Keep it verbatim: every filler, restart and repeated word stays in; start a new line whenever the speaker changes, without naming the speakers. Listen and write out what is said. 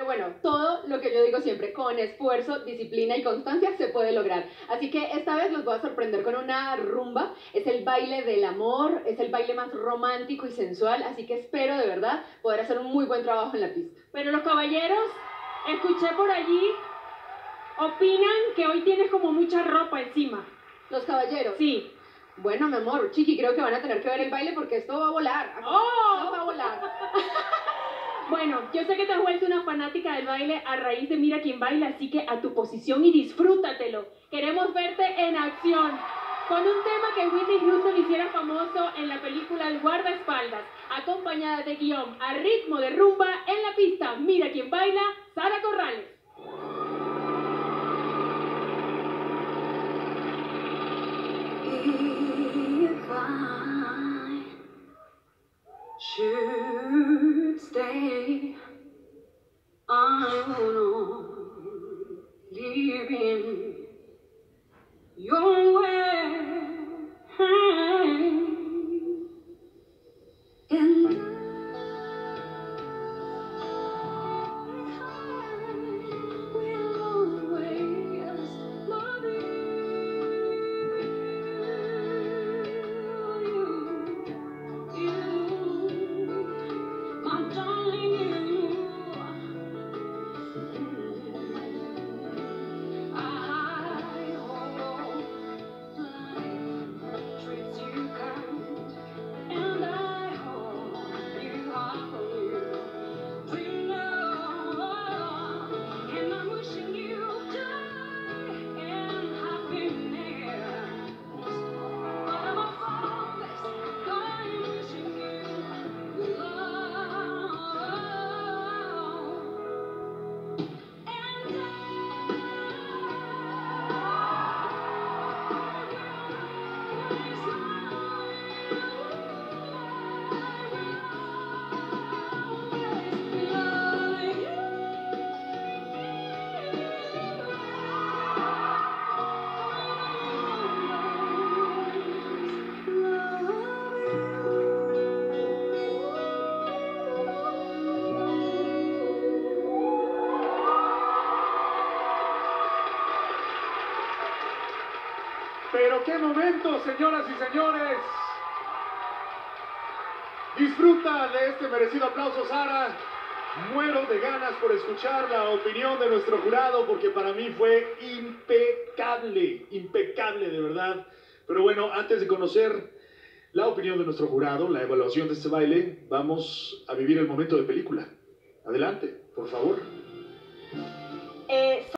Pero bueno, todo lo que yo digo siempre, con esfuerzo, disciplina y constancia se puede lograr. Así que esta vez los voy a sorprender con una rumba. Es el baile del amor, es el baile más romántico y sensual, así que espero de verdad poder hacer un muy buen trabajo en la pista.
Pero los caballeros, escuché por allí, opinan que hoy tienes como mucha ropa encima.
¿Los caballeros?
Sí.
Bueno, mi amor, Chiqui, creo que van a tener que ver el baile porque esto va a volar.
¡Oh!
No va a volar.
Bueno, yo sé que te has vuelto una fanática del baile a raíz de Mira Quién Baila, así que a tu posición y disfrútatelo. Queremos verte en acción. Con un tema que Whitney Houston hiciera famoso en la película El Guardaespaldas, acompañada de guión a ritmo de rumba en la pista. Mira Quién Baila, Sara Corrales.
If I should stay, I wanna live in your way, and I will always love you, you, my darling, you. I hope life treats you kind, and I hope you have a real love, and I'm wishing you joy and happiness. But I'm a faultless, I'm wishing you love, and
Pero qué momento, señoras y señores. Disfruta de este merecido aplauso, Sara. Muero de ganas por escuchar la opinión de nuestro jurado porque para mí fue impecable, impecable de verdad. Pero bueno, antes de conocer la opinión de nuestro jurado, la evaluación de este baile, vamos a vivir el momento de película. Adelante, por favor.